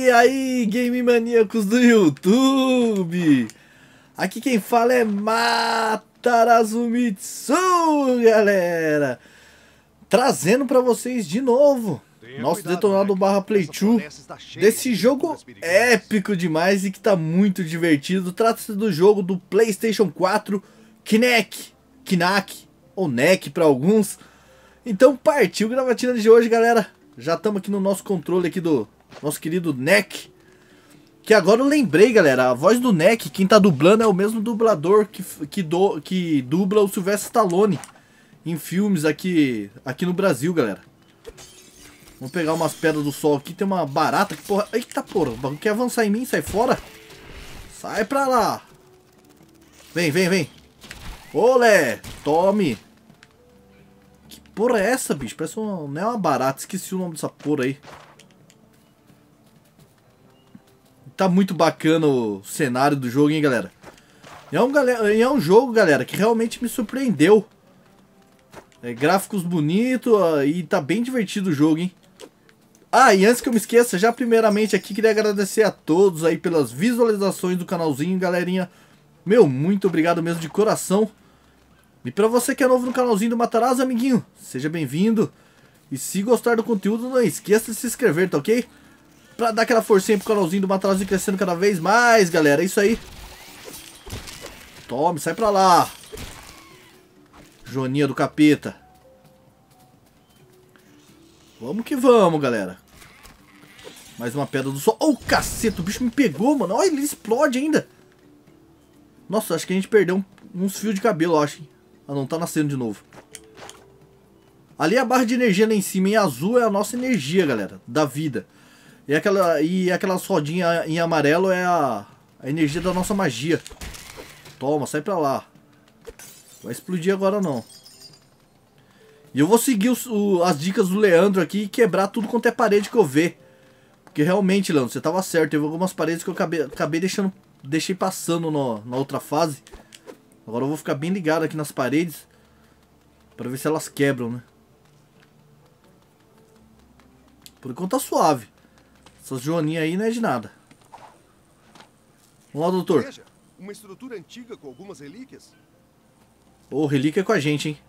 E aí, game maníacos do YouTube! Aqui quem fala é Matarazumitsu, galera! Trazendo pra vocês de novo nosso detonado barra Playthrough desse jogo épico demais e que tá muito divertido. Trata-se do jogo do PlayStation 4 Knack ou NEC para alguns. Então partiu gravatina de hoje, galera. Já estamos aqui no nosso controle aqui do nosso querido NEC. Que agora eu lembrei, galera, a voz do NEC, quem tá dublando é o mesmo dublador que dubla o Sylvester Stallone em filmes aqui no Brasil, galera. Vamos pegar umas pedras do sol aqui, tem uma barata que porra... Eita porra, o bagulho quer avançar em mim, sai fora. Sai pra lá. Vem, vem, vem. Olé, tome. Que porra é essa, bicho? Parece não é uma barata, esqueci o nome dessa porra aí. Tá muito bacana o cenário do jogo, hein, galera? E é um jogo, galera, que realmente me surpreendeu. Gráficos bonitos e tá bem divertido o jogo, hein? Ah, e antes que eu me esqueça, já primeiramente aqui queria agradecer a todos aí pelas visualizações do canalzinho, galerinha. Meu, muito obrigado mesmo de coração. E pra você que é novo no canalzinho do Matarazzo, amiguinho, seja bem-vindo. E se gostar do conteúdo, não esqueça de se inscrever, tá ok? Pra dar aquela forcinha pro canalzinho do Matarazzo ir crescendo cada vez mais, galera. É isso aí. Tome, sai pra lá. Joaninha do capeta. Vamos que vamos, galera. Mais uma pedra do sol. Oh, caceta, o bicho me pegou, mano. Olha, ele explode ainda. Nossa, acho que a gente perdeu uns fios de cabelo, eu acho. Ah, não, tá nascendo de novo. Ali a barra de energia lá em cima, em azul, é a nossa energia, galera, da vida. E aquelas rodinhas em amarelo é a energia da nossa magia. Toma, sai pra lá. Vai explodir agora não. E eu vou seguir as dicas do Leandro aqui e quebrar tudo quanto é parede que eu ver. Porque realmente, Leandro, você tava certo. Teve algumas paredes que eu acabei deixei passando na outra fase. Agora eu vou ficar bem ligado aqui nas paredes pra ver se elas quebram, né? Por enquanto tá suave. Essas joaninhas aí não é de nada. Vamos lá, doutor. Veja, uma estrutura antiga com algumas relíquias. Ô, relíquia é com a gente, hein?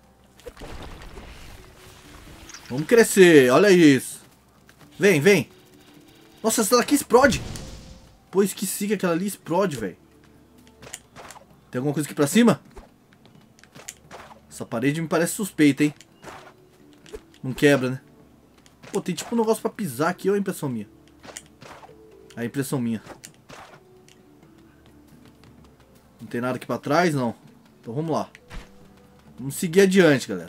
Vamos crescer, olha isso. Vem, vem. Nossa, essa daqui explode. Pô, esqueci que aquela ali explode, velho. Tem alguma coisa aqui pra cima? Essa parede me parece suspeita, hein? Não quebra, né? Pô, tem tipo um negócio pra pisar aqui, ou a impressão minha? A impressão minha. Não tem nada aqui pra trás, não. Então vamos lá. Vamos seguir adiante, galera.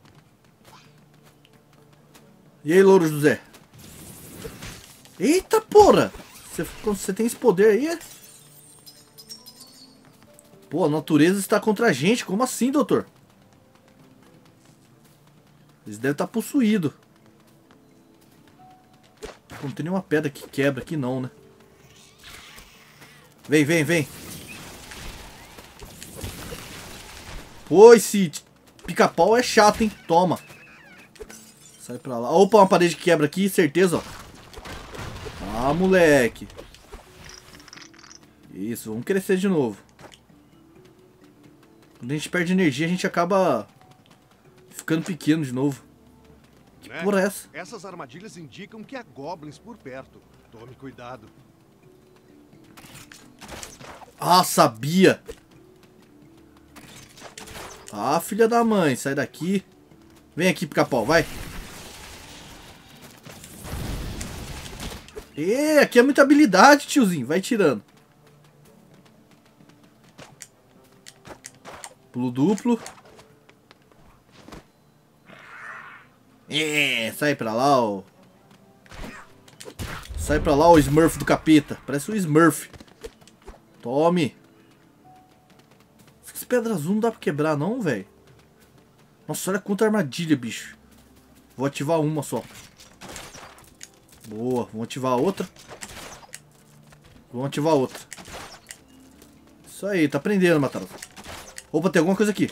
E aí, Louro José? Eita, porra! Você tem esse poder aí, é? Pô, a natureza está contra a gente. Como assim, doutor? Eles devem estar possuídos. Não tem nenhuma pedra que quebra aqui não, né? Vem, vem, vem. Pô, esse pica-pau é chato, hein? Toma. Sai pra lá. Opa, uma parede que quebra aqui, certeza, ó. Ah, moleque. Isso, vamos crescer de novo. Quando a gente perde energia, a gente acaba ficando pequeno de novo. Que porra é essa? Essas armadilhas indicam que há goblins por perto. Tome cuidado. Ah, sabia. Ah, filha da mãe, sai daqui. Vem aqui, pica-pau, vai. E aqui é muita habilidade, tiozinho. Vai tirando. Pulo duplo. Sai pra lá, ó. Sai pra lá, o Smurf do capeta. Parece um Smurf. Tome. Essas pedras azul não dá pra quebrar não, velho. Nossa, olha quanta armadilha, bicho. Vou ativar uma só. Boa, vamos ativar a outra. Vamos ativar a outra. Isso aí, tá prendendo, Matarazzo. Opa, tem alguma coisa aqui.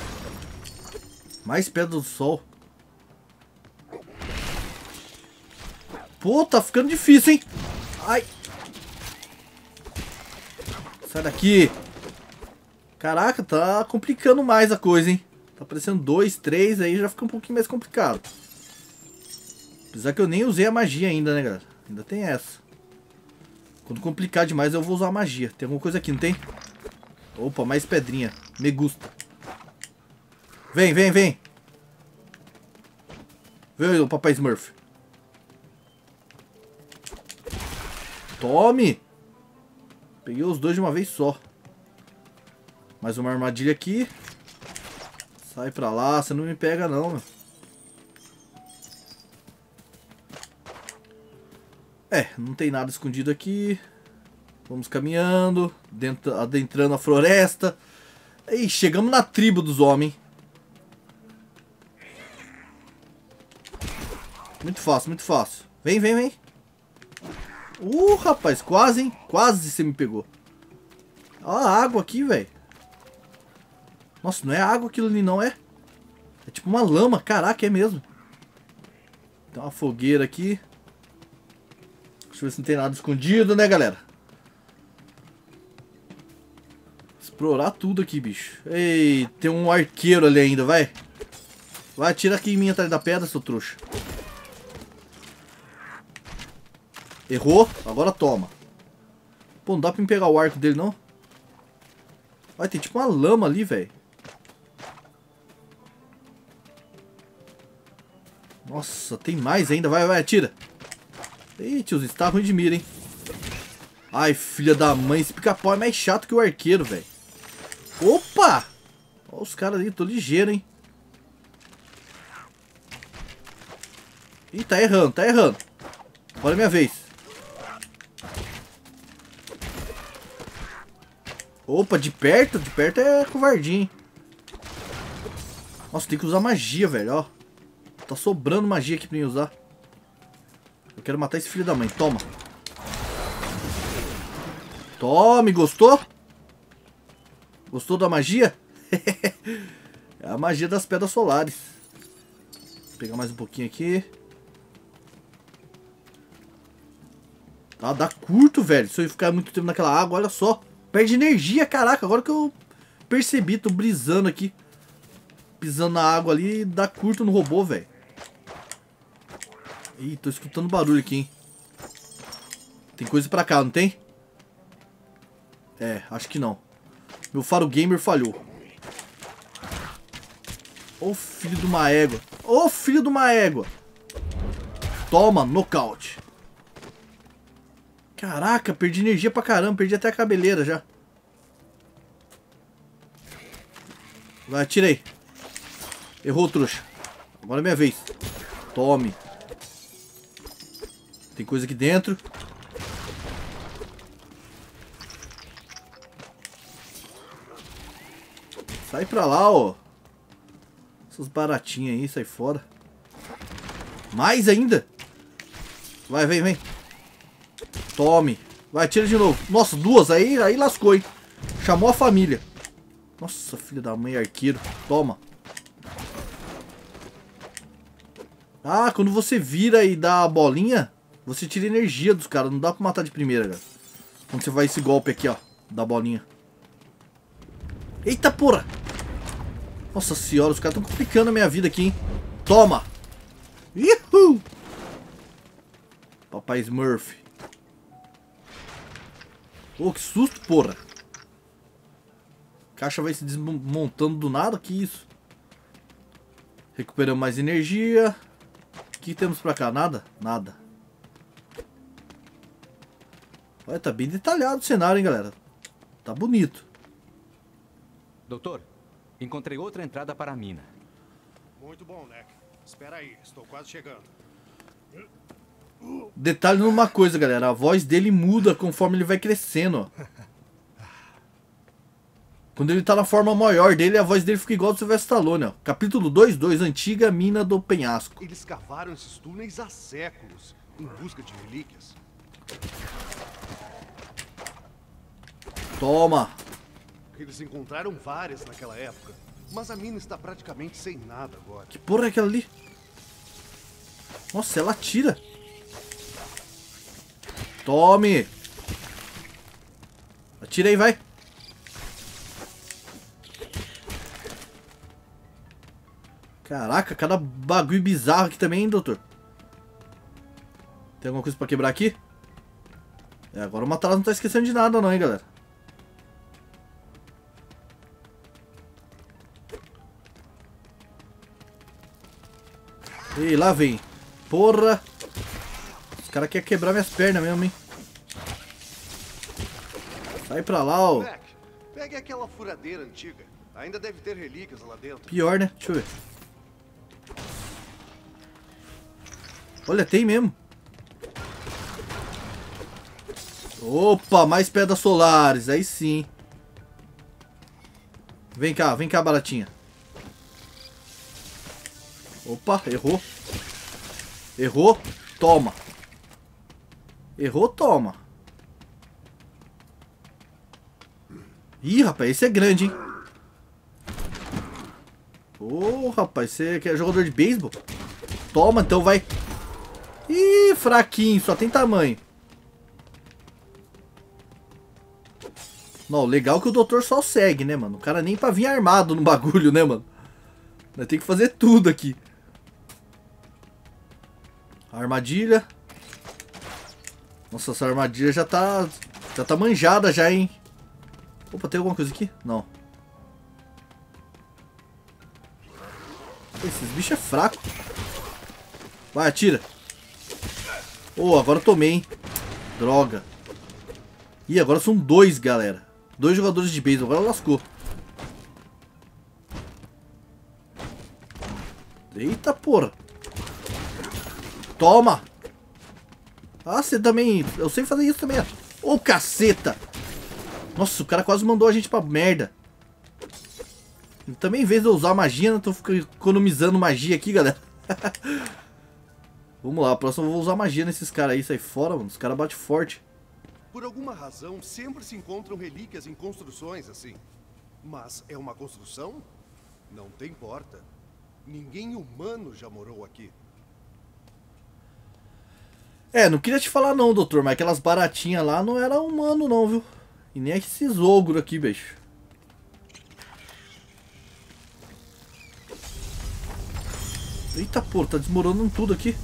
Mais pedra do sol. Pô, tá ficando difícil, hein? Ai. Sai daqui. Caraca, tá complicando mais a coisa, hein? Tá aparecendo 2, 3, aí já fica um pouquinho mais complicado. Apesar que eu nem usei a magia ainda, né, galera? Ainda tem essa. Quando complicar demais eu vou usar a magia. Tem alguma coisa aqui, não tem? Opa, mais pedrinha. Me gusta. Vem, vem, vem. Vem, o papai Smurf. Tome. Peguei os dois de uma vez só. Mais uma armadilha aqui. Sai pra lá, você não me pega não, meu. É, não tem nada escondido aqui. Vamos caminhando, adentrando a floresta. E chegamos na tribo dos homens. Muito fácil, muito fácil. Vem, vem, vem. Rapaz, quase, hein? Quase você me pegou. Olha a água aqui, velho. Nossa, não é água aquilo ali, não é? É tipo uma lama, caraca, é mesmo. Tem uma fogueira aqui. Deixa eu ver se não tem nada escondido, né, galera? Explorar tudo aqui, bicho. Ei, tem um arqueiro ali ainda, vai. Vai, atira aqui em mim atrás da pedra, seu trouxa. Errou, agora toma. Pô, não dá pra me pegar o arco dele, não? Vai, tem tipo uma lama ali, velho. Nossa, tem mais ainda. Vai, vai, atira. Ih, tiozinho, você tá ruim de mira, hein? Ai, filha da mãe. Esse pica-pau é mais chato que o arqueiro, velho. Opa! Olha os caras ali, tô ligeiro, hein? Ih, tá errando, tá errando. Agora é minha vez. Opa, de perto? De perto é covardinho, hein? Nossa, tem que usar magia, velho, ó. Tá sobrando magia aqui pra mim usar. Eu quero matar esse filho da mãe, toma. Tome, gostou? Gostou da magia? É a magia das pedras solares. Vou pegar mais um pouquinho aqui. Ah, dá curto, velho. Se eu ficar muito tempo naquela água, olha só. Perde energia, caraca. Agora que eu percebi, tô brisando aqui. Pisando na água ali e dá curto no robô, velho. Ih, tô escutando barulho aqui, hein. Tem coisa pra cá, não tem? É, acho que não. Meu faro gamer falhou. Ô filho de uma égua. Ô filho de uma égua. Toma, nocaute. Caraca, perdi energia pra caramba. Perdi até a cabeleira já. Vai, atirei. Errou, trouxa. Agora é minha vez. Tome. Tem coisa aqui dentro. Sai pra lá, ó. Essas baratinhas aí, sai fora. Mais ainda? Vai, vem, vem. Tome. Vai, tira de novo. Nossa, duas. Aí lascou, hein. Chamou a família. Nossa, filho da mãe, arqueiro. Toma. Ah, quando você vira e dá a bolinha, você tira energia dos caras. Não dá pra matar de primeira, cara. Quando você vai esse golpe aqui, ó. Da bolinha. Eita, porra. Nossa senhora, os caras estão complicando a minha vida aqui, hein. Toma. Uhul. Papai Smurf. Ô, que susto, porra. A caixa vai se desmontando do nada, que isso. Recuperamos mais energia. O que temos pra cá? Nada? Nada. Olha, tá bem detalhado o cenário, hein, galera. Tá bonito. Doutor, encontrei outra entrada para a mina. Muito bom, Neck. Espera aí, estou quase chegando. Detalhe numa coisa, galera. A voz dele muda conforme ele vai crescendo, ó. Quando ele tá na forma maior dele, a voz dele fica igual do Sylvester Stallone, ó. Capítulo 2.2, Antiga Mina do Penhasco. Eles cavaram esses túneis há séculos, em busca de relíquias. Toma. Eles encontraram várias naquela época, mas a mina está praticamente sem nada agora. Que porra é aquela ali? Nossa, ela atira. Tome. Atira aí, vai. Caraca, cada bagulho bizarro aqui também, hein, doutor? Tem alguma coisa pra quebrar aqui? Agora o Matarazzo não tá esquecendo de nada não, hein, galera. E lá vem. Porra. Os caras querem quebrar minhas pernas mesmo, hein. Sai pra lá, ó. Mac, pegue aquela furadeira antiga. Ainda deve ter relíquias lá dentro. Pior, né? Deixa eu ver. Olha, tem mesmo. Opa, mais pedras solares. Aí sim. Vem cá, baratinha. Opa, errou. Errou, toma. Errou, toma. Ih, rapaz, esse é grande, hein. Ô, rapaz, você é jogador de beisebol? Toma, então vai. Ih, fraquinho, só tem tamanho. Não, legal que o doutor só segue, né, mano? O cara nem pra vir armado no bagulho, né, mano? Nós tem que fazer tudo aqui. Armadilha. Nossa, essa armadilha já tá manjada já, hein? Opa, tem alguma coisa aqui? Não. Esses bichos é fraco. Vai, atira. Oh, agora eu tomei, hein? Droga. Ih, agora são dois, galera. 2 jogadores de beisebol. Agora lascou. Eita, porra. Toma. Ah, você também... Eu sei fazer isso também, ó. Ô, caceta. Nossa, o cara quase mandou a gente pra merda. E também, em vez de eu usar magia, eu tô economizando magia aqui, galera. Vamos lá, a próxima eu vou usar magia nesses caras aí. Sai fora, mano. Os caras batem forte. Por alguma razão, sempre se encontram relíquias em construções assim. Mas é uma construção? Não tem porta. Ninguém humano já morou aqui. É, não queria te falar não, doutor, mas aquelas baratinhas lá não era humano não, viu? E nem esses ogros aqui, bicho. Eita, porra, tá desmoronando tudo aqui.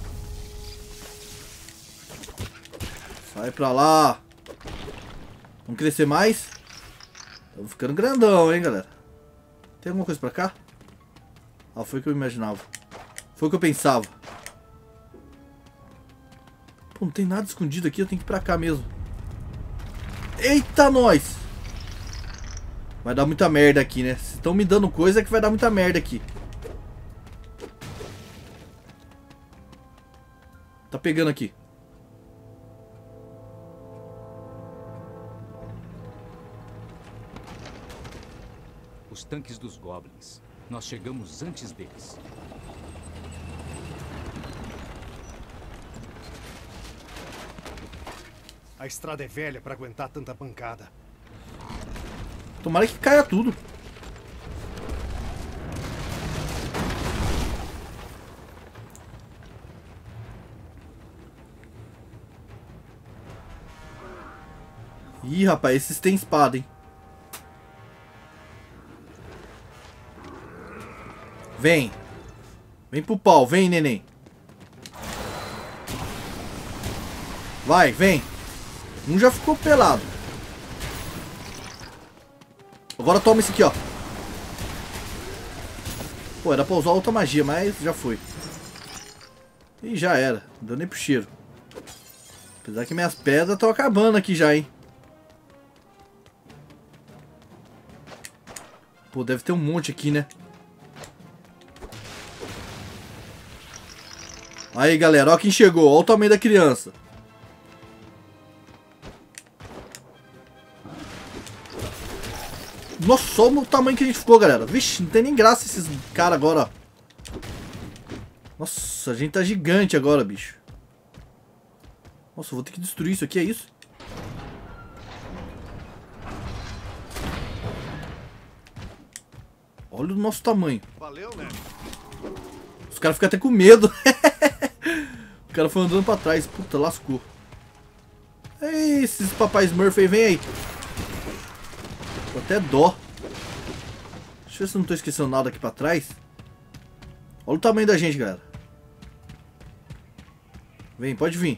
Sai pra lá. Vamos crescer mais. Estamos ficando grandão, hein, galera. Tem alguma coisa pra cá? Ah, foi o que eu imaginava. Foi o que eu pensava. Pô, não tem nada escondido aqui, eu tenho que ir pra cá mesmo. Eita, nós! Vai dar muita merda aqui, né? Se estão me dando coisa, é que vai dar muita merda aqui. Tá pegando aqui. Os tanques dos Goblins. Nós chegamos antes deles. A estrada é velha para aguentar tanta pancada. Tomara que caia tudo. Ih, rapaz, esses têm espada, hein? Vem. Vem pro pau, vem, neném. Vai, vem. Um já ficou pelado. Agora toma esse aqui, ó. Pô, era pra usar outra magia, mas já foi. E já era. Não deu nem pro cheiro. Apesar que minhas pedras estão acabando aqui já, hein. Pô, deve ter um monte aqui, né? Aí, galera, ó quem chegou. Ó o tamanho da criança. Nossa, olha o tamanho que a gente ficou, galera. Vixe, não tem nem graça esses caras agora, ó. Nossa, a gente tá gigante agora, bicho. Nossa, eu vou ter que destruir isso aqui, é isso? Olha o nosso tamanho. Valeu, né? Os caras ficam até com medo. O cara foi andando pra trás. Puta, lascou. Ei, esses papai Smurf aí, vem aí. Tô até dó. Deixa eu ver se eu não tô esquecendo nada aqui pra trás. Olha o tamanho da gente, galera. Vem, pode vir.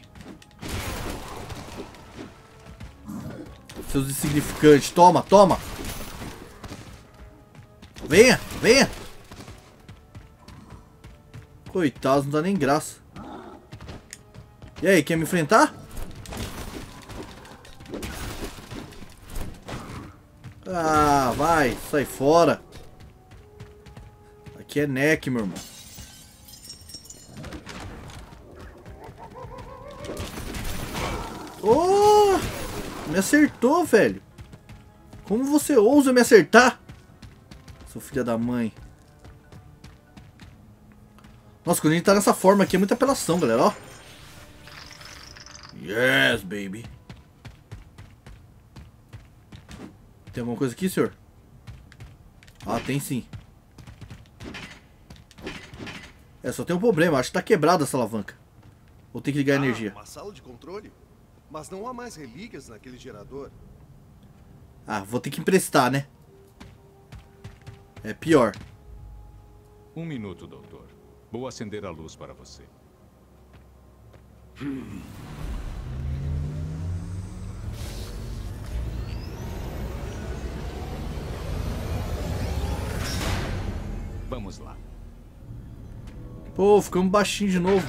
Seus insignificantes. Toma, toma. Venha, venha. Coitados, não dá nem graça. E aí, quer me enfrentar? Ah, vai, sai fora. Aqui é neck, meu irmão. Oh, me acertou, velho. Como você ousa me acertar? Seu filho da mãe. Nossa, quando a gente tá nessa forma aqui é muita apelação, galera, ó. Yes, baby. Tem alguma coisa aqui, senhor? Ah, tem sim. É, só tem um problema. Acho que tá quebrada essa alavanca. Vou ter que ligar a energia. Uma sala de controle? Mas não há mais relíquias naquele gerador. Ah, vou ter que emprestar, né? É pior. Um minuto, doutor. Vou acender a luz para você. Vamos lá. Pô, ficamos baixinho de novo.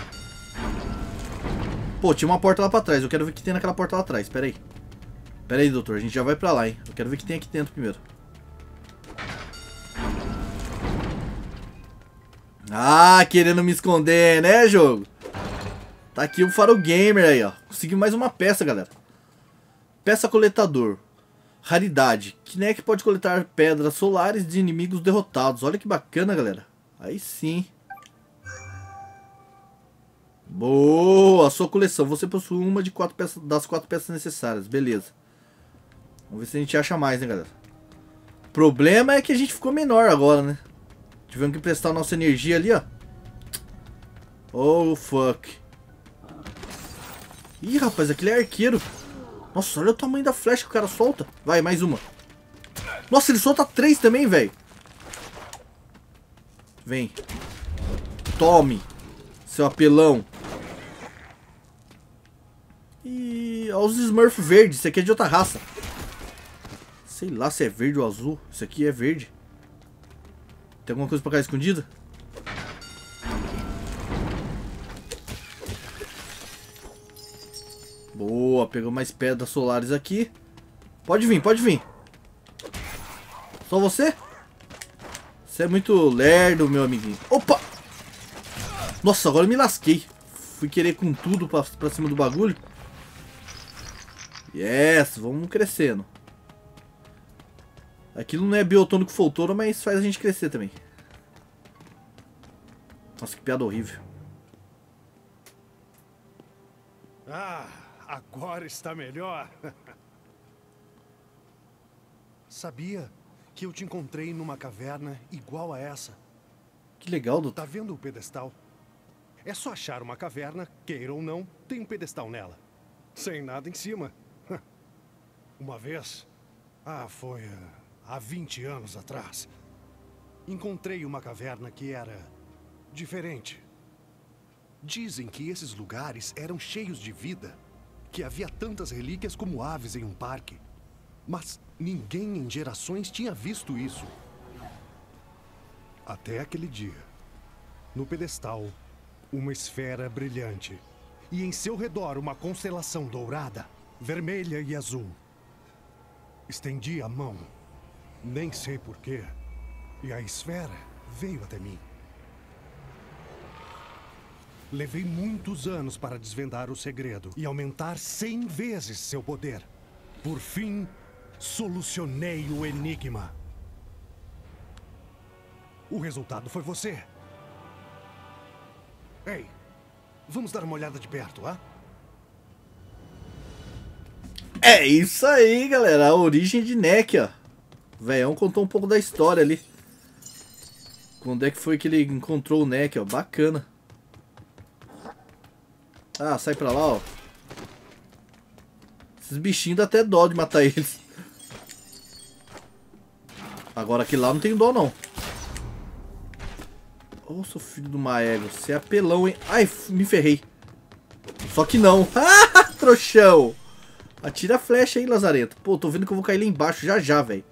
Pô, tinha uma porta lá pra trás. Eu quero ver o que tem naquela porta lá atrás. Pera aí. Pera aí, doutor. A gente já vai pra lá, hein. Eu quero ver o que tem aqui dentro primeiro. Ah, querendo me esconder, né, jogo? Tá aqui o Faro Gamer aí, ó. Consegui mais uma peça, galera. Peça coletador. Raridade. Kinect pode coletar pedras solares de inimigos derrotados. Olha que bacana, galera. Aí sim. Boa, sua coleção. Você possui uma de das 4 peças necessárias. Beleza. Vamos ver se a gente acha mais, né, galera? O problema é que a gente ficou menor agora, né? Tivemos que emprestar a nossa energia ali, ó. Oh, fuck. Ih, rapaz, aquele é arqueiro. Nossa, olha o tamanho da flecha que o cara solta. Vai, mais uma. Nossa, ele solta 3 também, velho. Vem. Tome, seu apelão. E olha os Smurf verdes. Isso aqui é de outra raça. Sei lá se é verde ou azul. Isso aqui é verde. Tem alguma coisa pra cá escondida? Boa, pegou mais pedras solares aqui. Pode vir, pode vir. Só você? Você é muito lerdo, meu amiguinho. Opa! Nossa, agora eu me lasquei. Fui querer com tudo pra cima do bagulho. Yes, vamos crescendo. Aquilo não é biotônico Foltoro, mas faz a gente crescer também. Nossa, que piada horrível. Ah, agora está melhor. Sabia que eu te encontrei numa caverna igual a essa? Que legal, doutor. Tá vendo o pedestal? É só achar uma caverna, queira ou não, tem um pedestal nela. Sem nada em cima. Uma vez, foi há 20 anos atrás, encontrei uma caverna que era diferente. Dizem que esses lugares eram cheios de vida, que havia tantas relíquias como aves em um parque. Mas ninguém em gerações tinha visto isso. Até aquele dia. No pedestal, uma esfera brilhante. E em seu redor uma constelação dourada, vermelha e azul. Estendi a mão, nem sei porquê, e a esfera veio até mim. Levei muitos anos para desvendar o segredo e aumentar 100 vezes seu poder. Por fim, solucionei o enigma. O resultado foi você. Ei, vamos dar uma olhada de perto, hã? É isso aí, galera. A origem de Neck, ó. O velhão contou um pouco da história ali. Quando é que foi que ele encontrou o Neck, ó. Bacana. Ah, sai pra lá, ó. Esses bichinhos dá até dó de matar eles. Agora aquele lá não tem dó, não. Ô, seu filho de uma égua. Você é apelão, hein? Ai, me ferrei. Só que não. Ah, trouxão. Atira a flecha aí, lazarento. Pô, tô vendo que eu vou cair lá embaixo já já, velho.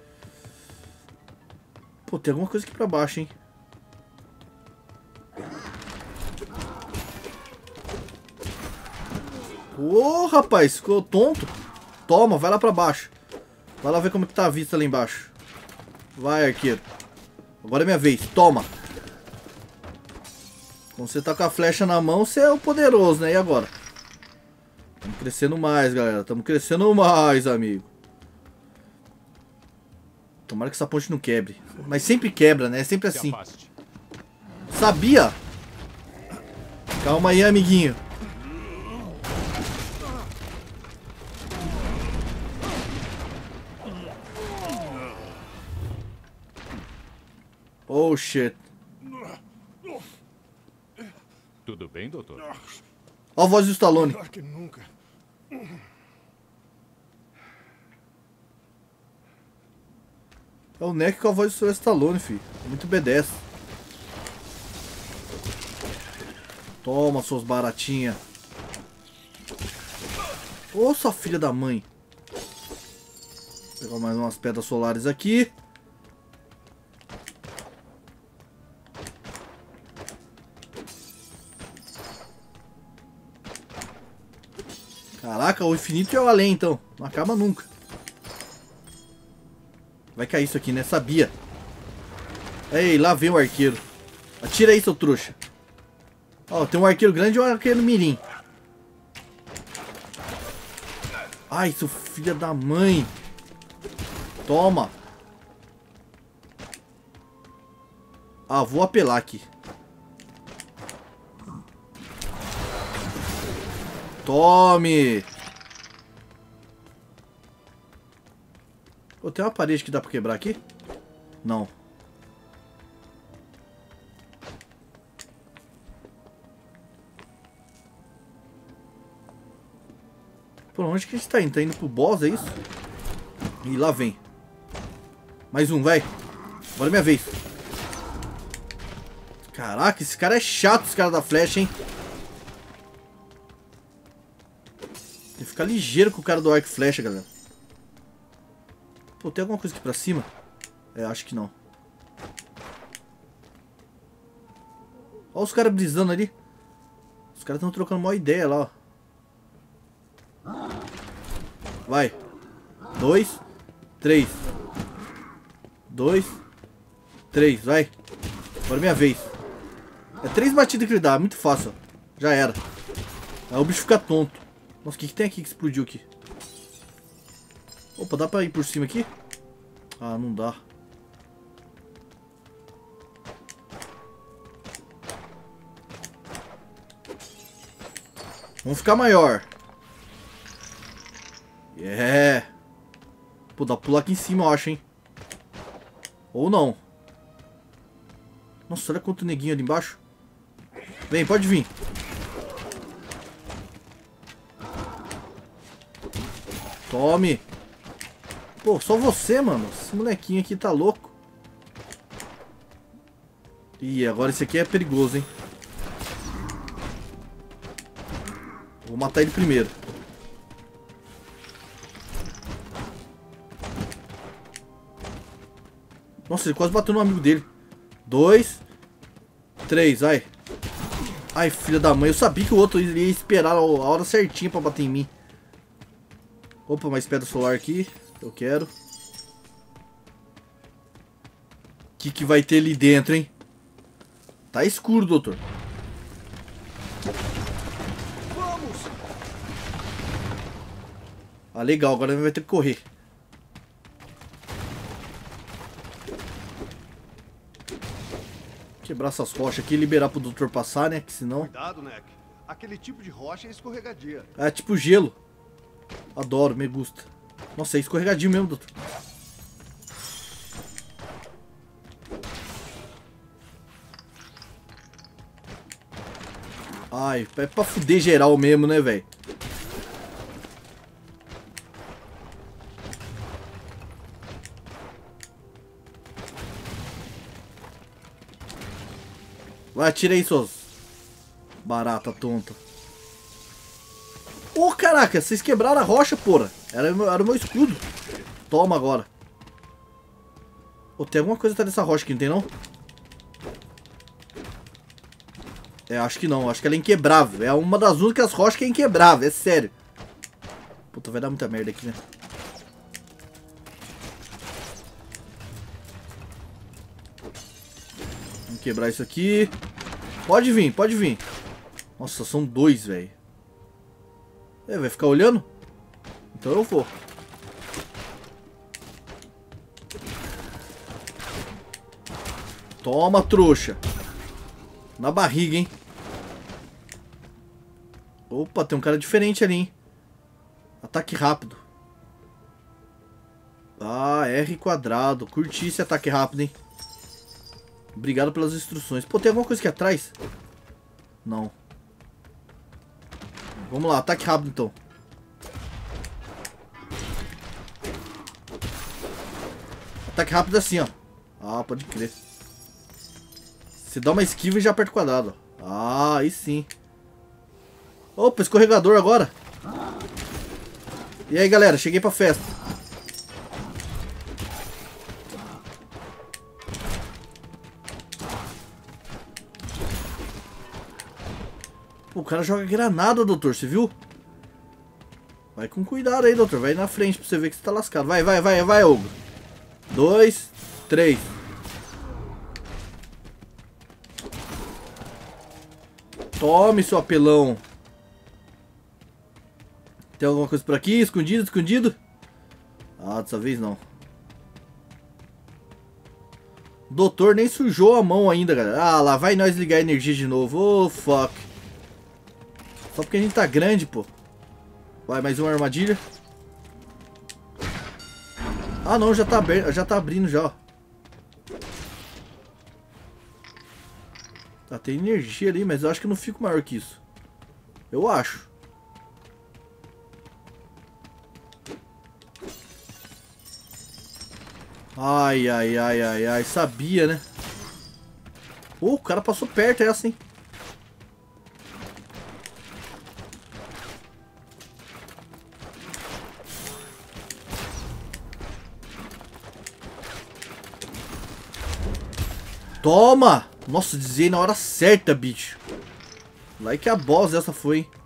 Pô, tem alguma coisa aqui pra baixo, hein? Ô, rapaz, ficou tonto. Toma, vai lá pra baixo. Vai lá ver como é que tá a vista lá embaixo. Vai, arqueiro. Agora é minha vez, toma. Quando você tá com a flecha na mão, você é o poderoso, né? E agora? Estamos crescendo mais, galera. Estamos crescendo mais, amigo. Tomara que essa ponte não quebre. Mas sempre quebra, né? É sempre assim. Sabia? Calma aí, amiguinho. Oh, shit. Tudo bem, doutor? Ó a voz do Stallone. Melhor que nunca. É o Neck com a voz do seu Stallone, filho. É muito B10. Toma, suas baratinhas. Ô, sua filha da mãe. Vou pegar mais umas pedras solares aqui. Caraca, o infinito é o além, então. Não acaba nunca. Vai cair isso aqui, né? Sabia. Ei, lá vem o arqueiro. Atira aí, seu trouxa. Ó, tem um arqueiro grande e um arqueiro mirim. Ai, seu filho da mãe. Toma. Ah, vou apelar aqui. Tome! Oh, tem uma parede que dá pra quebrar aqui? Não. Por onde que a gente tá indo? Tá indo pro boss, é isso? E lá vem. Mais um, vai. Agora é minha vez. Caraca, esse cara é chato, esse cara da flecha, hein? Tem que ficar ligeiro com o cara do arco e flecha, galera. Pô, tem alguma coisa aqui pra cima? É, acho que não. Olha os caras brisando ali. Os caras estão trocando uma ideia lá, ó. Vai. 2, 3. 2, 3, vai. Agora é minha vez. É 3 batidas que ele dá, muito fácil, ó. Já era. Aí o bicho fica tonto. Nossa, o que tem aqui que explodiu aqui? Opa, dá pra ir por cima aqui? Ah, não dá. Vamos ficar maior. Yeah. Pô, dá pra pular aqui em cima, eu acho, hein? Ou não. Nossa, olha quanto neguinho ali embaixo. Vem, pode vir. Tome. Pô, só você, mano. Esse molequinho aqui tá louco. Ih, agora esse aqui é perigoso, hein? Vou matar ele primeiro. Nossa, ele quase bateu no amigo dele. 2, 3, vai. Ai, filha da mãe. Eu sabia que o outro ia esperar a hora certinha pra bater em mim. Opa, mais pedra solar aqui. Eu quero. O que vai ter ali dentro, hein? Tá escuro, doutor. Vamos! Ah, legal. Agora ele vai ter que correr. Quebrar essas rochas aqui e liberar pro doutor passar, né? Que senão... Cuidado, Neck. Aquele tipo de rocha é escorregadia. É tipo gelo. Adoro, me gusta. Nossa, é escorregadinho mesmo, doutor. Ai, é pra fuder geral mesmo, né, velho? Vai, tira aí, seus barata tonta. Ô, caraca, vocês quebraram a rocha, porra. Era o meu escudo. Toma agora. Ô, tem alguma coisa atrás dessa rocha aqui, não tem não? É, acho que não. Acho que ela é inquebrável. É uma das únicas rochas que é inquebrável. É sério. Puta, vai dar muita merda aqui, né? Vamos quebrar isso aqui. Pode vir, pode vir. Nossa, são dois, velho. É, vai ficar olhando? Então eu vou. Toma, trouxa. Na barriga, hein? Opa, tem um cara diferente ali, hein? Ataque rápido. Ah, R quadrado. Curti esse ataque rápido, hein? Obrigado pelas instruções. Pô, tem alguma coisa aqui atrás? Não. Vamos lá, ataque rápido então. Ataque rápido assim, ó. Ah, pode crer. Você dá uma esquiva e já aperta o quadrado. Ah, aí sim. Opa, escorregador agora. E aí, galera, cheguei pra festa. Pô, o cara joga granada, doutor, você viu? Vai com cuidado aí, doutor. Vai na frente pra você ver que você tá lascado. Vai, vai, vai, vai, ogro. 2, 3. Tome, seu apelão. Tem alguma coisa por aqui? Escondido, escondido? Ah, dessa vez não. O doutor nem sujou a mão ainda, galera. Ah, lá vai nós ligar a energia de novo. Oh, fuck. Só porque a gente tá grande, pô. Vai, mais uma armadilha. Ah, não, já tá abrindo já, ó. Tá, tem energia ali, mas eu acho que eu não fico maior que isso. Eu acho. Ai, ai, ai, ai, ai. Sabia, né? O cara passou perto essa, hein? Toma! Nossa, dizia na hora certa, bicho. Lá que a boss essa foi, hein?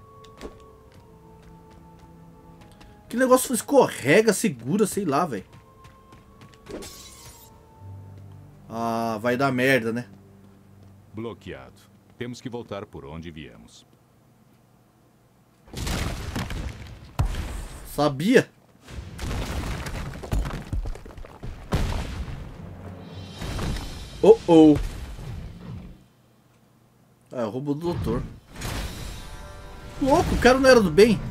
Que negócio escorrega, segura, sei lá, velho. Ah, vai dar merda, né? Bloqueado. Temos que voltar por onde viemos. Sabia? Oh, oh. Ah, é o roubo do doutor. Louco, o cara não era do bem.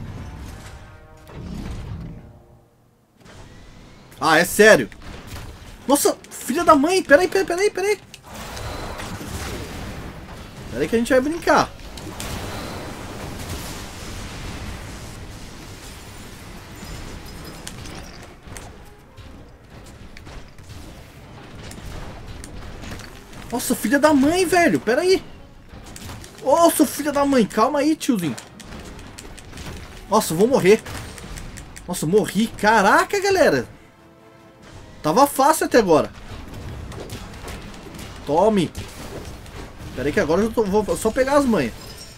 Ah, é sério. Nossa, filha da mãe. Peraí, peraí, peraí. Peraí que a gente vai brincar. Nossa, filha da mãe, velho. Pera aí. Nossa, filha da mãe. Calma aí, tiozinho. Nossa, eu vou morrer. Nossa, morri. Caraca, galera. Tava fácil até agora. Tome. Pera aí que agora eu vou só pegar as manhas.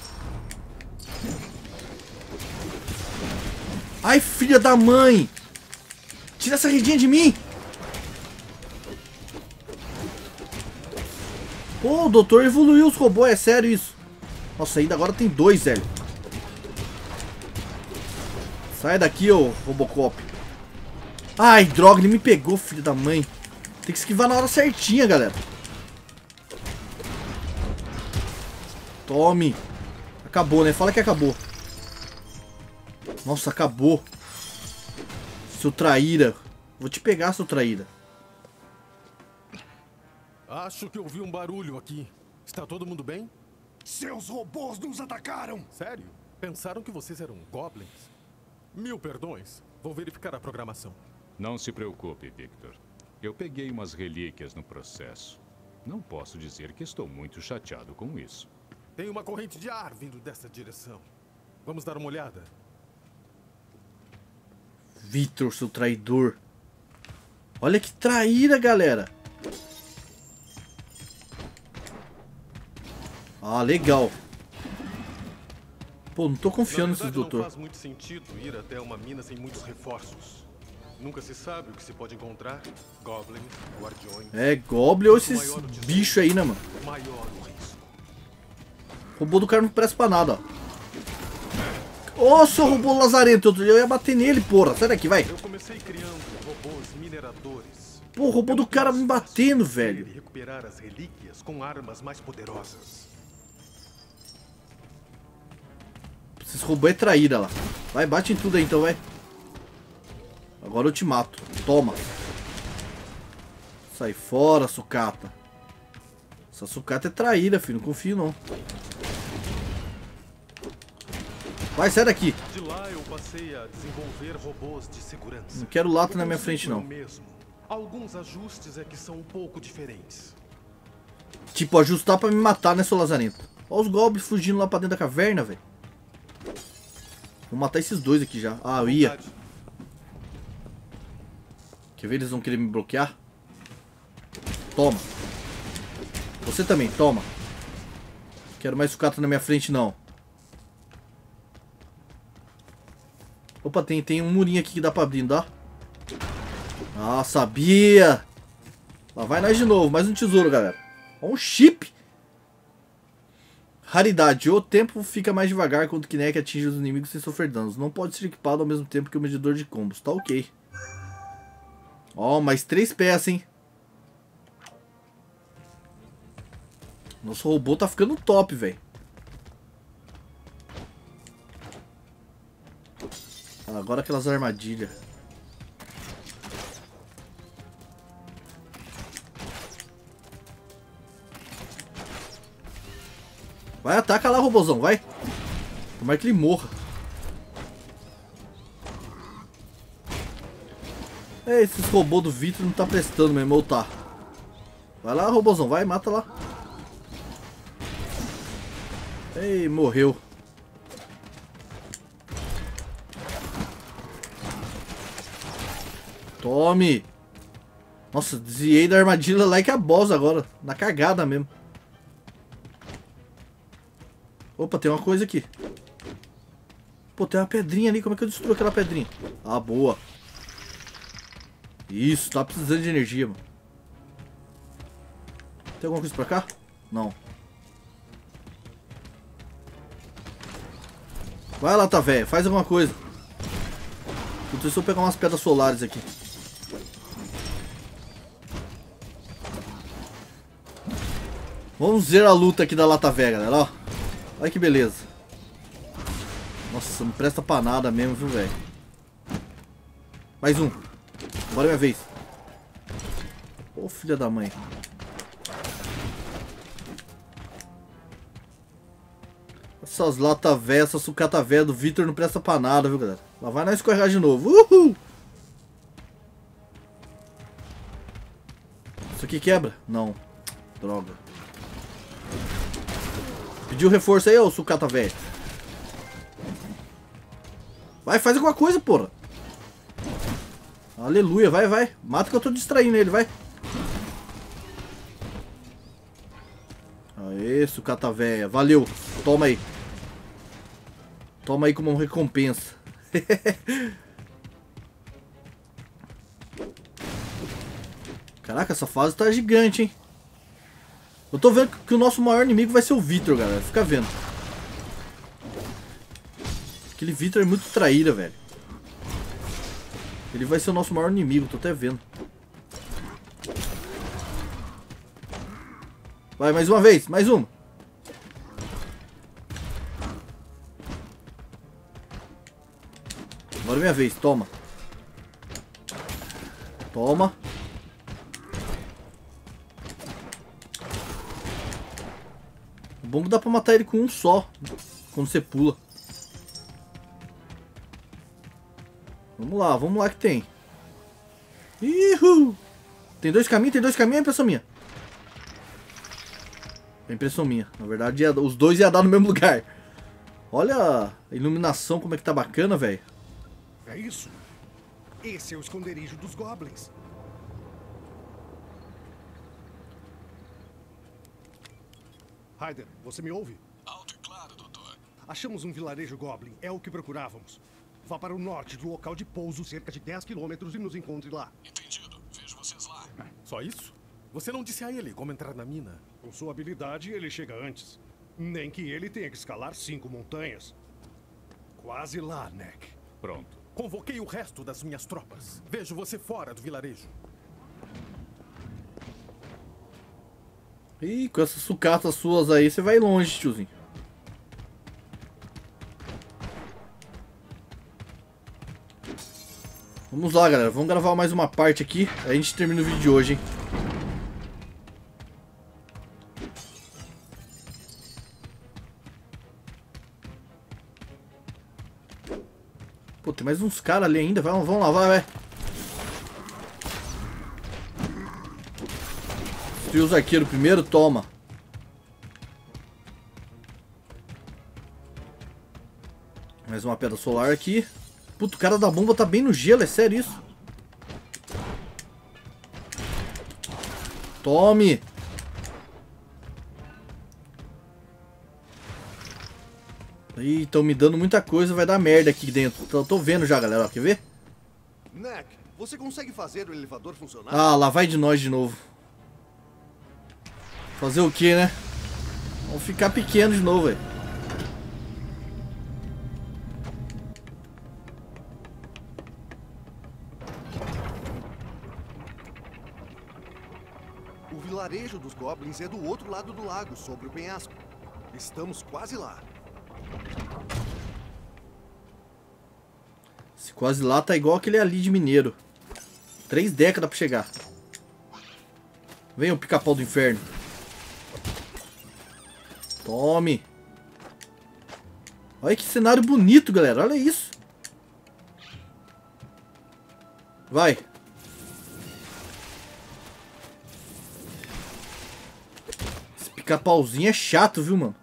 Ai, filha da mãe. Tira essa redinha de mim. Pô, o doutor evoluiu os robôs, é sério isso. Nossa, ainda agora tem dois, velho. Sai daqui, ô Robocop. Ai, droga, ele me pegou, filho da mãe. Tem que esquivar na hora certinha, galera. Tome. Acabou, né? Fala que acabou. Nossa, acabou. Seu traíra. Vou te pegar, seu traíra. Acho que ouvi um barulho aqui. Está todo mundo bem? Seus robôs nos atacaram! Sério? Pensaram que vocês eram goblins? 1000 perdões. Vou verificar a programação. Não se preocupe, Victor. Eu peguei umas relíquias no processo. Não posso dizer que estou muito chateado com isso. Tem uma corrente de ar vindo dessa direção. Vamos dar uma olhada? Victor, seu traidor. Olha que traíra, galera. Ah, legal. Pô, não tô confiando nesses doutor. Não faz muito sentido ir até uma mina sem muitos reforços. Nunca se sabe o que se pode encontrar. Goblins, guardiões. É, Goblin ou esses bichos aí, né, mano? Maior o risco. O robô do cara não presta pra nada, ó. Ô, seu robô lazarento, eu ia bater nele, porra. Sai daqui, vai. Eu comecei criando robôs mineradores. Pô, o robô do cara me batendo, velho. E recuperar as relíquias com armas mais poderosas. Esses robôs é traíra lá. Vai, bate em tudo aí então, vai. Agora eu te mato. Toma. Sai fora, sucata. Essa sucata é traíra, filho. Não confio, não. Vai, sai daqui. De lá eu passei a desenvolver robôs de segurança. Não quero lata na minha frente, não. Mesmo. Alguns ajustes é que são um pouco diferentes. Tipo, ajustar pra me matar, né, seu lazarento? Olha os goblins fugindo lá pra dentro da caverna, velho. Vou matar esses dois aqui já. Ah, eu ia. Quer ver? Eles vão querer me bloquear? Toma. Você também, toma. Quero mais sucata na minha frente, não. Opa, tem um murinho aqui que dá pra abrir, não dá? Ah, sabia! Lá vai nós de novo, mais um tesouro, galera. Ó, um chip! Raridade. O tempo fica mais devagar quando o Kinect atinge os inimigos sem sofrer danos. Não pode ser equipado ao mesmo tempo que o medidor de combos. Tá ok. Ó, mais 3 peças, hein? Nosso robô tá ficando top, velho. Agora aquelas armadilhas. Vai, ataca lá, robôzão, vai. Tomara que ele morra. É, esses robôs do Victor não tá prestando mesmo, ou tá? Vai lá, robôzão, vai, mata lá. Ei, morreu. Tome. Nossa, desviei da armadilha lá que a boss agora. Na cagada mesmo. Opa, tem uma coisa aqui. Pô, tem uma pedrinha ali. Como é que eu destruo aquela pedrinha? Ah, boa. Isso, tá precisando de energia, mano. Tem alguma coisa pra cá? Não. Vai lá, tá velho. Faz alguma coisa. Deixa eu pegar umas pedras solares aqui. Vamos ver a luta aqui da lata velha, galera, ó. Olha que beleza. Nossa, não presta pra nada mesmo, viu, velho. Mais um. Agora é minha vez. Ô, filha da mãe. Essas latas velhas, essa sucata velha do Victor não presta pra nada, viu, galera. Lá vai nós escorregar de novo. Uhul! Isso aqui quebra? Não. Droga. Pediu reforço aí, ô sucata velho. Vai, faz alguma coisa, porra. Aleluia, vai, vai. Mata que eu tô distraindo ele, vai. Aê, sucata velha. Valeu. Toma aí. Toma aí como recompensa. Caraca, essa fase tá gigante, hein? Eu tô vendo que o nosso maior inimigo vai ser o Victor, galera. Fica vendo. Aquele Victor é muito traíra, velho. Ele vai ser o nosso maior inimigo, tô até vendo. Vai, mais uma vez, mais uma. Agora é minha vez, toma. Toma. O bom que dá pra matar ele com um só, quando você pula. Vamos lá que tem. Ihu! Tem dois caminhos, hein, pessoal minha? É impressão minha. Na verdade, os dois iam dar no mesmo lugar. Olha a iluminação, como é que tá bacana, velho. É isso. Esse é o esconderijo dos Goblins. Ryder, você me ouve? Alto e claro, doutor. Achamos um vilarejo Goblin. É o que procurávamos. Vá para o norte do local de pouso, cerca de 10 quilômetros, e nos encontre lá. Entendido. Vejo vocês lá. Só isso? Você não disse a ele como entrar na mina? Com sua habilidade, ele chega antes. Nem que ele tenha que escalar 5 montanhas. Quase lá, Neck. Pronto. Convoquei o resto das minhas tropas. Vejo você fora do vilarejo. Ih, com essas sucatas suas aí, você vai longe, tiozinho. Vamos lá, galera. Vamos gravar mais uma parte aqui. Aí a gente termina o vídeo de hoje, hein. Pô, tem mais uns caras ali ainda. Vamos lá, vai. Destruiu os arqueiros primeiro, toma. Mais uma pedra solar aqui. Puta, o cara da bomba tá bem no gelo, é sério isso? Tome! Ih, estão me dando muita coisa, vai dar merda aqui dentro. Tô vendo já, galera, ó, quer ver? Neck, você consegue fazer o elevador funcionar? Ah, lá vai de nós de novo. Fazer o que, né? Vamos ficar pequeno de novo, velho. O vilarejo dos Goblins é do outro lado do lago, sobre o penhasco. Estamos quase lá. Esse quase lá tá igual aquele ali de mineiro. 3 décadas pra chegar. Vem o pica-pau do inferno. Tome. Olha que cenário bonito, galera. Olha isso. Vai. Esse pica-pauzinho é chato, viu, mano?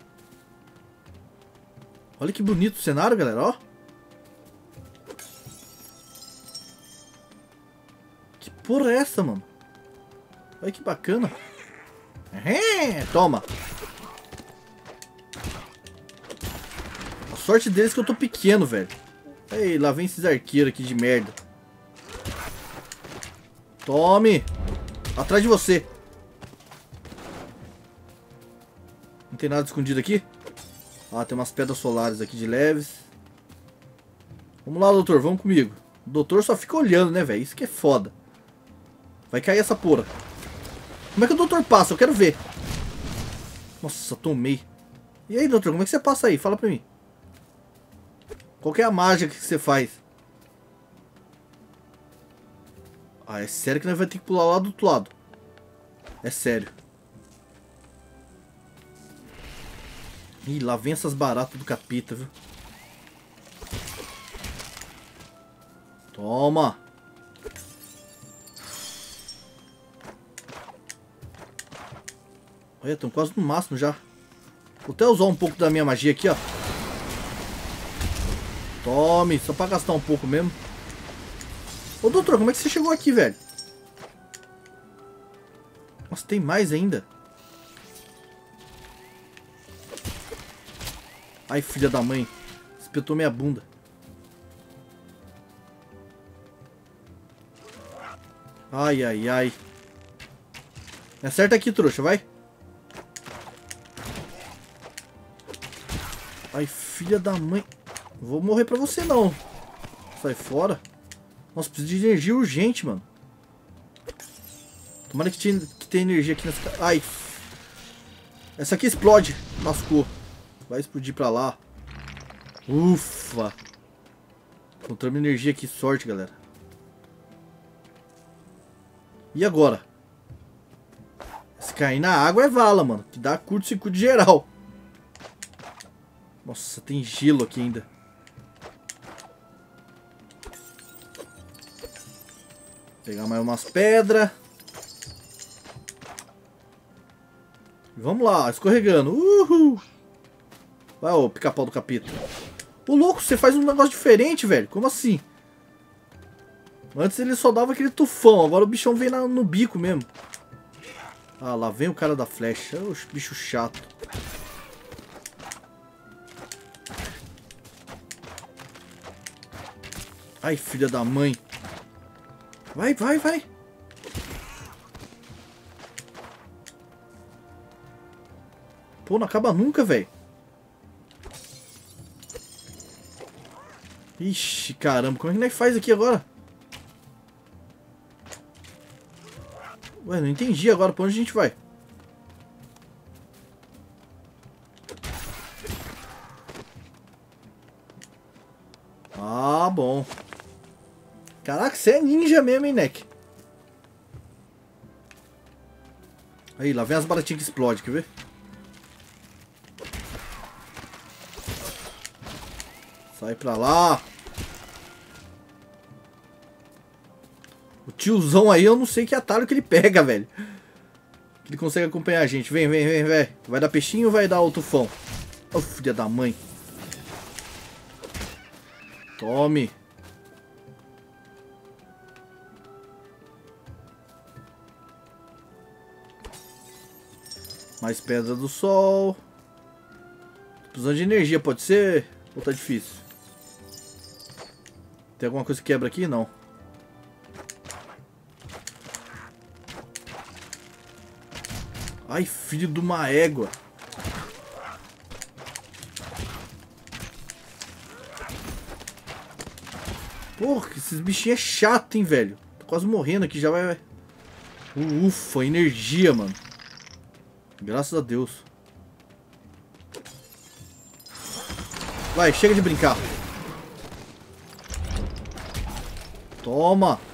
Olha que bonito o cenário, galera, ó. Que porra é essa, mano? Olha que bacana. Toma. A sorte deles é que eu tô pequeno, velho. Ei, lá vem esses arqueiros aqui de merda. Tome. Atrás de você. Não tem nada escondido aqui? Ah, tem umas pedras solares aqui de leves. Vamos lá, doutor, vamos comigo. O doutor só fica olhando, né, velho? Isso que é foda. Vai cair essa porra. Como é que o doutor passa? Eu quero ver. Nossa, tomei. E aí, doutor, como é que você passa aí? Fala pra mim. Qual que é a mágica que você faz? Ah, é sério que nós vamos ter que pular lá do outro lado. É sério. Ih, lá vem essas baratas do capeta, viu? Toma! Olha, estão quase no máximo já. Vou até usar um pouco da minha magia aqui, ó. Tome, só pra gastar um pouco mesmo. Ô, doutor, como é que você chegou aqui, velho? Nossa, tem mais ainda. Ai, filha da mãe. Espetou minha bunda. Ai, ai, ai. Me acerta aqui, trouxa, vai. Ai, filha da mãe. Não vou morrer pra você, não. Sai fora. Nossa, preciso de energia urgente, mano. Tomara que tenha energia aqui nessa... Ai. Essa aqui explode. Lascou. Vai explodir pra lá. Ufa. Encontramos energia aqui. Sorte, galera. E agora? Se cair na água é vala, mano. Que dá curto-circuito geral. Nossa, tem gelo aqui ainda. Pegar mais umas pedras. Vamos lá, escorregando. Uhul. Vai, ô pica-pau do capeta. Ô, louco, você faz um negócio diferente, velho. Como assim? Antes ele só dava aquele tufão. Agora o bichão vem no bico mesmo. Ah, lá vem o cara da flecha. Ô, bicho chato. Ai, filha da mãe. Vai, vai, vai. Pô, não acaba nunca, velho. Ixi, caramba. Como é que nós faz aqui agora? Ué, não entendi agora. Pra onde a gente vai? Ah, bom. Caraca, você é ninja mesmo, hein, Neck? Aí, lá vem as baratinhas que explodem, quer ver? Sai pra lá. O tiozão aí, eu não sei que atalho que ele pega, velho. Que ele consegue acompanhar a gente. Vem, vem, vem, vem. Vai dar peixinho ou vai dar o tufão? Ô, filha da mãe. Tome. Mais pedra do sol. Tô precisando de energia, pode ser? Ou tá difícil? Tem alguma coisa que quebra aqui? Não. Ai, filho de uma égua. Porra, esses bichinhos é chato, hein, velho. Tô quase morrendo aqui, já vai... Ufa, energia, mano. Graças a Deus. Vai, chega de brincar. Toma.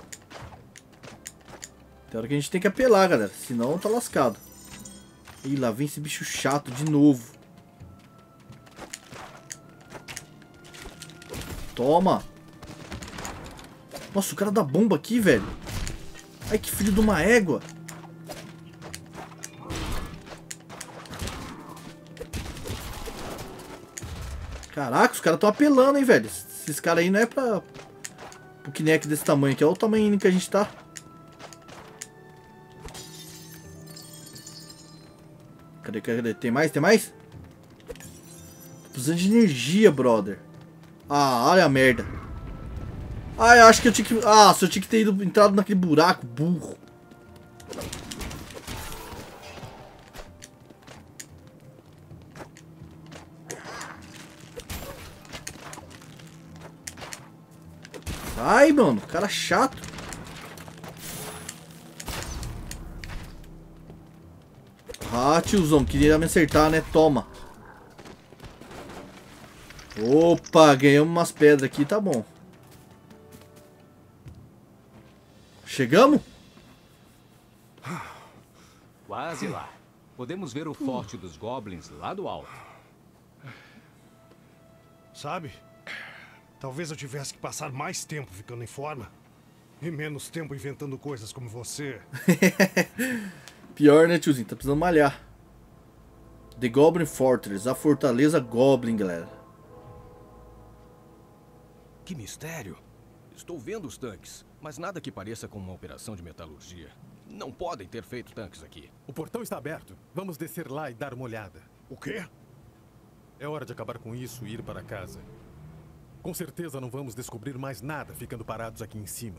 Tem hora que a gente tem que apelar, galera. Senão tá lascado. Ih, lá vem esse bicho chato de novo. Toma. Nossa, o cara dá bomba aqui, velho. Ai, que filho de uma égua. Caraca, os caras estão apelando, hein, velho. Esses caras aí não é pra... o Kinect desse tamanho aqui. Olha o tamanho que a gente tá. Cadê, cadê? Tem mais? Tem mais? Tô precisando de energia, brother. Ah, olha a merda. Ah, eu acho que eu tinha que... Ah, se eu tinha que ter entrado naquele buraco, burro. Ai, mano, cara chato. Ah, tiozão, queria me acertar, né? Toma. Opa, ganhamos umas pedras aqui, tá bom. Chegamos? Quase lá. Podemos ver o forte dos goblins lá do alto. Sabe? Talvez eu tivesse que passar mais tempo ficando em forma. E menos tempo inventando coisas como você. Pior, né, tiozinho? Tá precisando malhar. The Goblin Fortress, a fortaleza Goblin, galera. Que mistério. Estou vendo os tanques, mas nada que pareça com uma operação de metalurgia. Não podem ter feito tanques aqui. O portão está aberto. Vamos descer lá e dar uma olhada. O quê? É hora de acabar com isso e ir para casa. Com certeza não vamos descobrir mais nada ficando parados aqui em cima.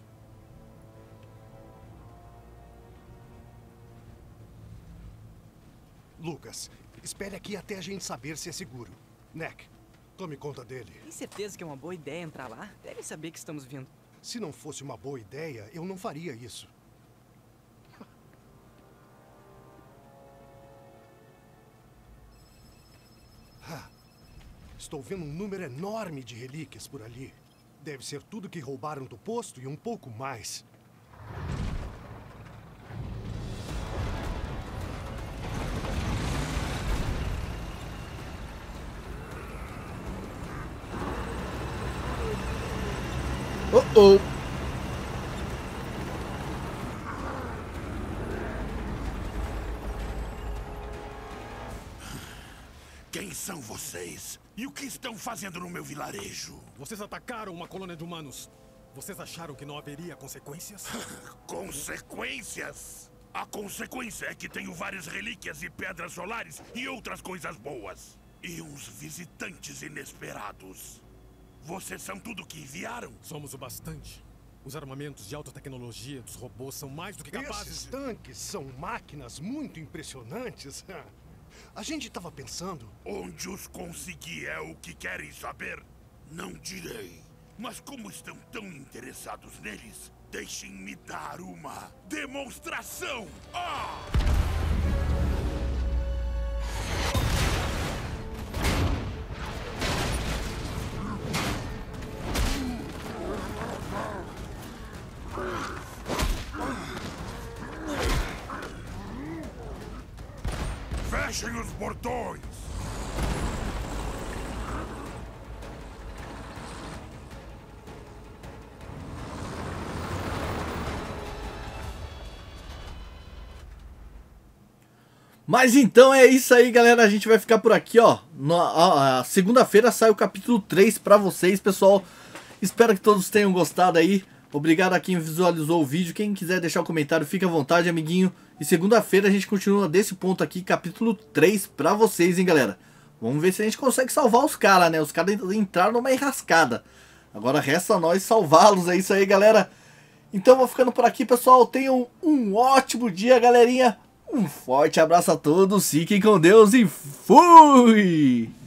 Lucas, espere aqui até a gente saber se é seguro. Neck, tome conta dele. Tem certeza que é uma boa ideia entrar lá? Deve saber que estamos vindo. Se não fosse uma boa ideia, eu não faria isso. Estou vendo um número enorme de relíquias por ali. Deve ser tudo que roubaram do posto e um pouco mais. Oh. Quem são vocês? E o que estão fazendo no meu vilarejo? Vocês atacaram uma colônia de humanos. Vocês acharam que não haveria consequências? Consequências? A consequência é que tenho várias relíquias e pedras solares e outras coisas boas. E uns visitantes inesperados. Vocês são tudo que enviaram? Somos o bastante. Os armamentos de alta tecnologia dos robôs são mais do que capazes. Esses tanques são máquinas muito impressionantes. A gente estava pensando... Onde os consegui é o que querem saber? Não direi. Mas como estão tão interessados neles, deixem-me dar uma demonstração! Fechem os portões! Mas então é isso aí, galera. A gente vai ficar por aqui, ó. Segunda-feira sai o capítulo 3 pra vocês, pessoal. Espero que todos tenham gostado aí. Obrigado a quem visualizou o vídeo. Quem quiser deixar um comentário, fica à vontade, amiguinho. E segunda-feira a gente continua desse ponto aqui, capítulo 3 pra vocês, hein, galera. Vamos ver se a gente consegue salvar os caras, né? Os caras entraram numa enrascada. Agora resta nós salvá-los, é isso aí, galera. Então vou ficando por aqui, pessoal. Tenham um ótimo dia, galerinha. Um forte abraço a todos, fiquem com Deus e fui!